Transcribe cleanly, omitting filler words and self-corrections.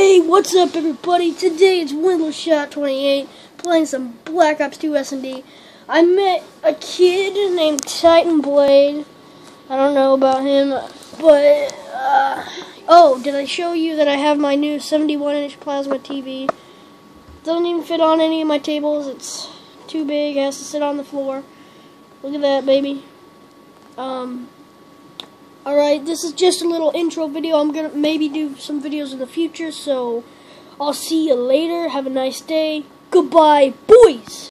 Hey, what's up everybody? Today it's Windleshot28 playing some Black Ops 2 S&D. I met a kid named Titan Blade. I don't know about him, but oh, did I show you that I have my new 71-inch plasma TV? Doesn't even fit on any of my tables. It's too big. It has to sit on the floor. Look at that, baby. Alright, this is just a little intro video. I'm gonna maybe do some videos in the future, so I'll see you later. Have a nice day. Goodbye, boys!